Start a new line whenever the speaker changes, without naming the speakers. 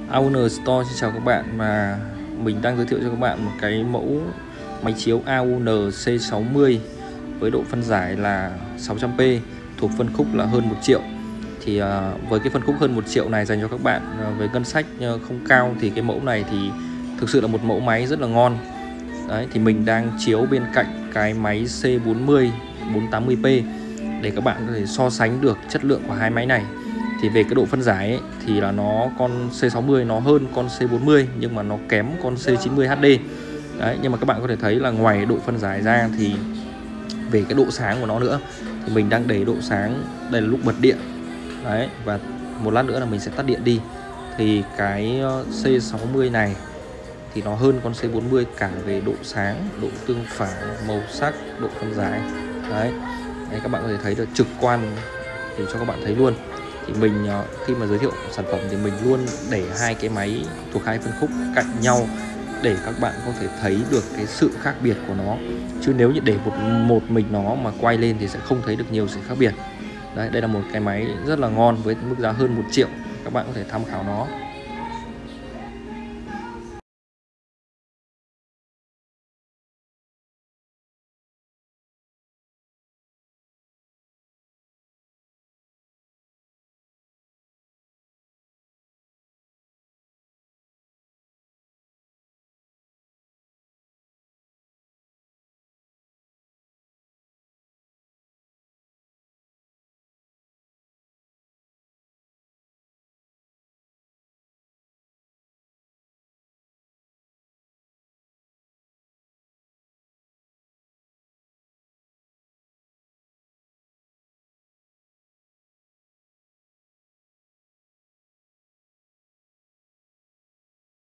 AUN Store xin chào các bạn, và mình đang giới thiệu cho các bạn một cái mẫu máy chiếu AUN C60 với độ phân giải là 600p, thuộc phân khúc là hơn 1 triệu. Thì với cái phân khúc hơn 1 triệu này dành cho các bạn với ngân sách không cao thì cái mẫu này thì thực sự là một mẫu máy rất là ngon. Đấy, thì mình đang chiếu bên cạnh cái máy C40 480p để các bạn có thể so sánh được chất lượng của hai máy này. Thì về cái độ phân giải ấy, thì là con C60 nó hơn con C40 nhưng mà nó kém con C90 HD. Đấy, nhưng mà các bạn có thể thấy là ngoài độ phân giải ra thì về cái độ sáng của nó nữa, thì mình đang để độ sáng, đây là lúc bật điện. Đấy, và một lát nữa là mình sẽ tắt điện đi. Thì cái C60 này thì nó hơn con C40 cả về độ sáng, độ tương phản, màu sắc, độ phân giải. Đấy, các bạn có thể thấy được trực quan thì cho các bạn thấy luôn. Thì mình khi mà giới thiệu sản phẩm thì mình luôn để hai cái máy thuộc hai phân khúc cạnh nhau để các bạn có thể thấy được cái sự khác biệt của nó. Chứ nếu như để một mình nó mà quay lên thì sẽ không thấy được nhiều sự khác biệt. Đấy, đây là một cái máy rất là ngon với mức giá hơn 1 triệu. Các bạn có thể tham khảo nó.